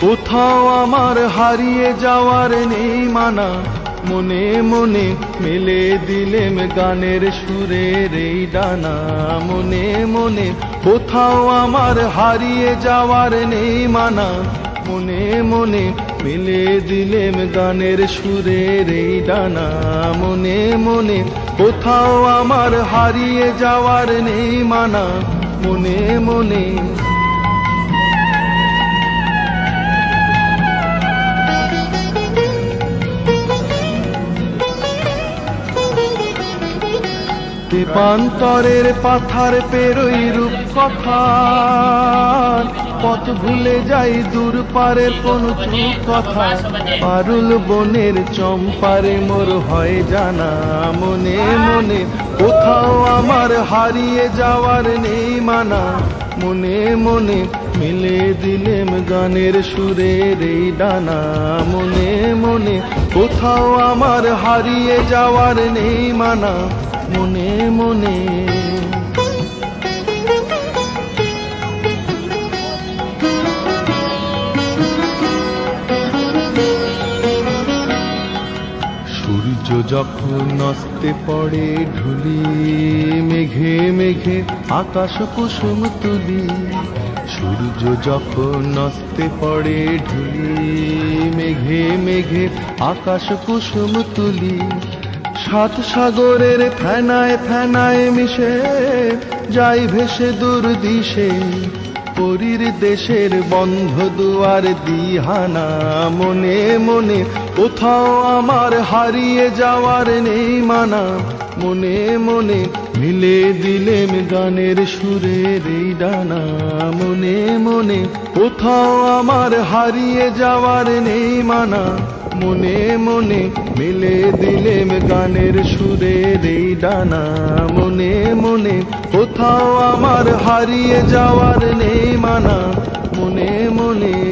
কোথাও আমার হারিয়ে যাওয়ার নেই মানা, মনে মনে মেলে দিলেম গানের সুরের এই ডানা। মনে মনে কোথাও আমার হারিয়ে যাওয়ার নেই মানা, মনে মনে মেলে দিলেম গানের সুরের এই ডানা। মনে মনে কোথাও আমার হারিয়ে যাওয়ার নেই মানা, মনে মনে। দেবান্তরের পাথার পেরোই রূপ কথা, পথ ভুলে যাই দূর পারের কোন চুপ কথা। পারুল বনের চম্পারে মোর হয় জানা, মনে মনে কোথাও আমার হারিয়ে যাওয়ার নেই মানা, মনে মনে মিলে দিলেম গানের সুরের এই ডানা। মনে মনে কোথাও আমার হারিয়ে যাওয়ার নেই মানা, মনে মনে। সূর্য যখন অস্তে পড়ে ঢুলি, মেঘে মেঘে আকাশ কুসুম তুলি। সূর্য যখন অস্তে পড়ে ঢুলি, মেঘে মেঘে আকাশ কুসুম তুলি। সাত সাগরের ফেনায় ফেনায় মিশে যাই ভেসে দূর দিশে, পরীর দেশের বন্ধ দুয়ার দিহানা। মনে মনে কোথাও আমার হারিয়ে যাওয়ার নেই মানা, মনে মনে মিলে দিলেম গানের সুরের এই ডানা। মনে মনে কোথাও আমার হারিয়ে যাওয়ার নেই মানা, মনে মনে মিলে দিলেম গানের সুরের এই ডানা। মনে মনে কোথাও আমার হারিয়ে যাওয়ার নেই মানা, মনে মনে।